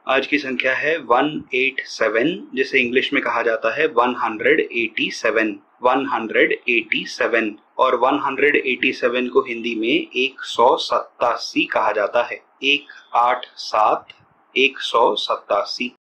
आज की संख्या है 187, जिसे इंग्लिश में कहा जाता है 187, 187। और 187 को हिंदी में 187 कहा जाता है। 187, 187।